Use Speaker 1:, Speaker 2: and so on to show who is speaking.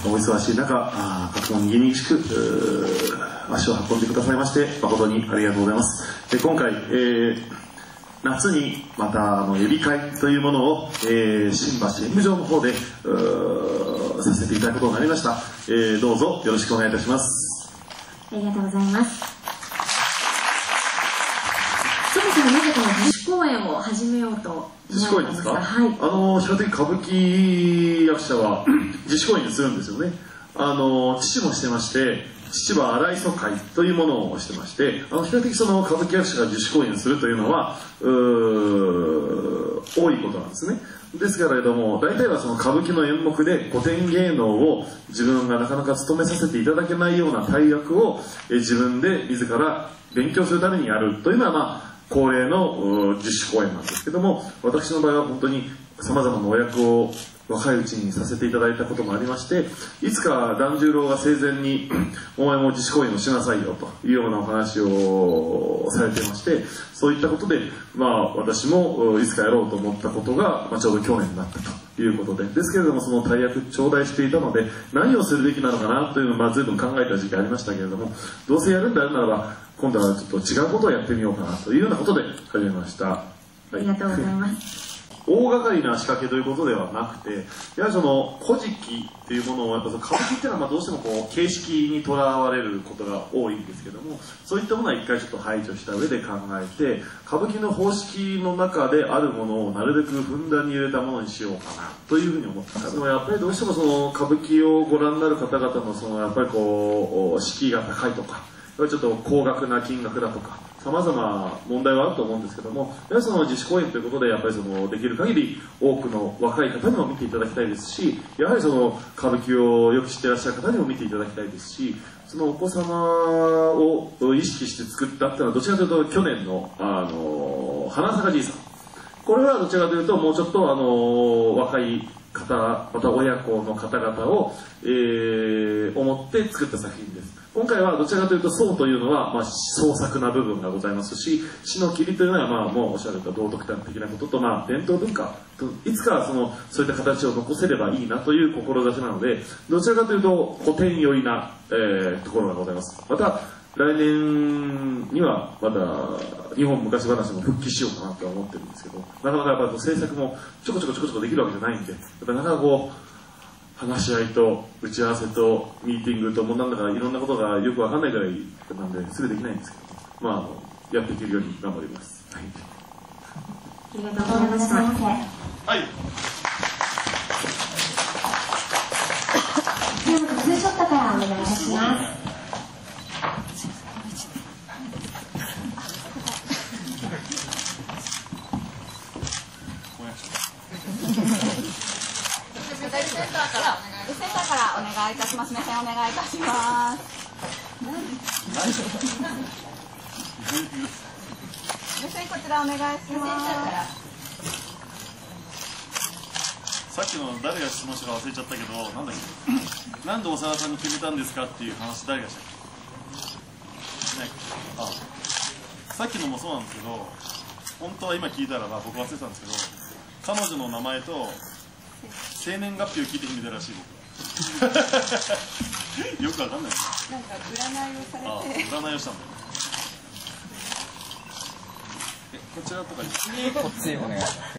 Speaker 1: お忙しい中、各門にしく足を運んでくださいまして誠にありがとうございます。今回、夏にまた予備会というものを、新橋演舞場の方でさせていただくことになりました。どうぞよろしくお願いいたします。
Speaker 2: ありがとうございます。そもそもなぜこの自主公演を始めようと
Speaker 1: 自主公演ですか？
Speaker 2: はい。
Speaker 1: 比較的歌舞伎役者は自主公演にするんですよね。父もしてまして、父は荒磯会というものをしてまして、比較的その歌舞伎役者が自主公演するというのは多いことなんですね。ですかられども、大体はその歌舞伎の演目で古典芸能を自分がなかなか務めさせていただけないような大役を自分で自ら勉強するためにやるというのは恒例の自主公演なんですけども、私の場合は本当にさまざまなお役を若いうちにさせていただいたこともありまして、いつか團十郎が生前に「お前も自主公演をしなさいよ」というようなお話をされていまして、そういったことで私もいつかやろうと思ったことが、ちょうど去年になったということで、ですけれどもその大役頂戴していたので何をするべきなのかなというのを随分考えた時期ありましたけれども、どうせやるんであるならば今度はちょっと違うことをやってみようかなというようなことで始めました。
Speaker 2: ありがとうございます。
Speaker 1: 大掛かりな仕掛けということではなくて、やはりその古事記というものをやっぱ歌舞伎っていうのはどうしてもこう形式にとらわれることが多いんですけども、そういったものは一回ちょっと排除した上で考えて、歌舞伎の方式の中であるものをなるべくふんだんに入れたものにしようかなというふうに思ってます。でもやっぱりどうしてもその歌舞伎をご覧になる方々のそのやっぱりこう敷居が高いとか、ちょっと高額な金額だとかさまざま問題はあると思うんですけども、やはりその自主公演ということでやっぱりそのできる限り多くの若い方にも見ていただきたいですし、やはりその歌舞伎をよく知っていらっしゃる方にも見ていただきたいですし、そのお子様を意識して作ったっていうのはどちらかというと去年の花咲じいさん、これはどちらかというともうちょっと若い方、また親子の方々を、思って作った作品です。今回はどちらかというと宋というのは、創作な部分がございますし、詩の切りというのはもうおっしゃると道徳的なことと、伝統文化といつかそういった形を残せればいいなという志なので、どちらかというと古典寄りな、ところがございます。また来年にはまた日本昔話も復帰しようかなと思ってるんですけど、なかなかやっぱり制作もちょこちょこできるわけじゃないんで、やっぱりなかなかこう話し合いと打ち合わせとミーティングともうなんだかいろんなことがよくわかんないぐらいなんですぐできないんですけど、やっていけるように頑張ります。はい、
Speaker 2: ありがとうございました。
Speaker 1: はい。
Speaker 2: ではツーショットからお願いいたします。
Speaker 3: センターからお願いいたします。目線お願いいたします。目線こちらお願いします。
Speaker 1: さっきの誰が質問したか忘れちゃったけど、なんだっけ、なんで長田さんに決めたんですかっていう話誰がしたっけ、ね、さっきのもそうなんですけど、本当は今聞いたら僕忘れてたんですけど、彼女の名前と生年月日を聞いて決めたらしい僕はよくわかんないです。
Speaker 3: なんか占いをされて、
Speaker 1: 占いをしたんだよ。こちらとかに
Speaker 4: こっちお願いします。